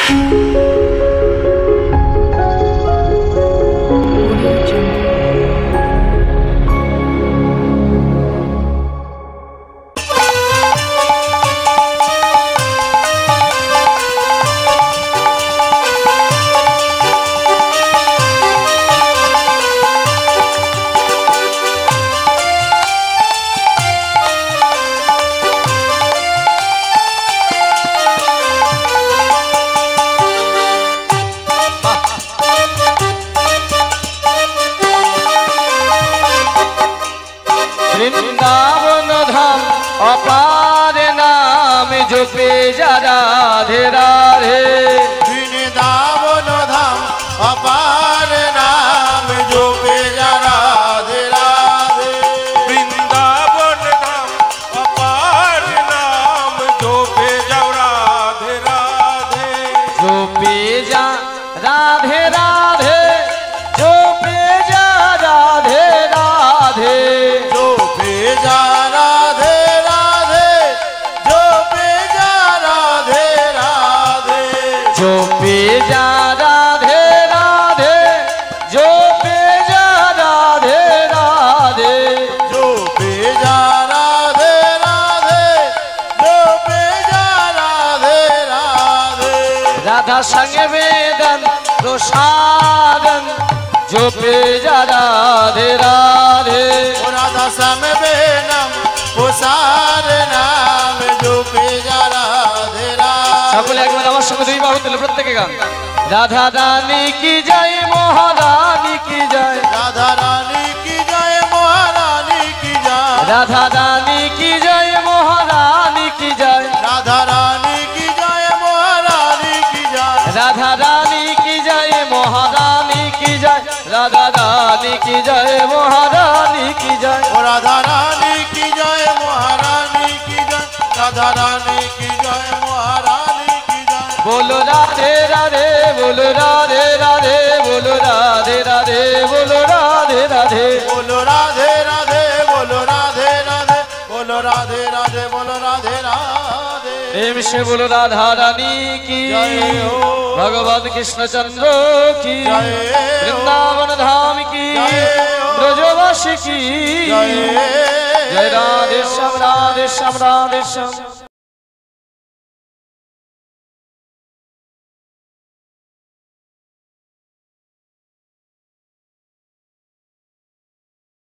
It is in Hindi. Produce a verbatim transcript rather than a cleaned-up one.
वृंदावन धाम अपार नाम जपे जा राधे राधे। वृंदावन धाम अपार नाम जपे जा राधे राधे। वृंदावन धाम अपार नाम जपे जा राधे राधे। जपे जा राधे राधे जपे जा राधे राधे। जा राधे राधे जो पे जा राधे राधे। जो पे जा राधे राधे जो पे जा राधे राधे। जो पे जा राधे राधे जो पे जा राधे राधे। राधा संग वेदन प्रसादन जो पे जा राधे राधे। राधा सम बेनम प्रसाद नाम जो पे जा राधे राधे। সকলে একবার আমার সঙ্গে দুই বাহু তুলে প্রত্যেকে গান। রাধা রানী কি জয় মহারানী কি জয়। राधा रानी की जय महारानी की जय। राधा रानी की जय महारानी की जय। राधा रानी की जय महारानी की जय। राधा रानी की जय महारानी की जय। राधा रानी की जय महारानी की जय। राधा रानी की जय महारानी की जय। राधा रानी की जय महारानी की जय। बोलो राधे राधे बोलो राधे राधे बोलो राधे राधे बोलो राधे राधे। बोलो राधे राधे बोलो राधे राधे बोलो राधे राधे बोलो राधे राधे। प्रेम से बोलो राधा रानी की जय हो। भगवान कृष्णचंद्र की जय। वृंदावन धाम की जय हो। ब्रजवासी की जय। जय राधे श्याम राधे श्याम राधे श्याम।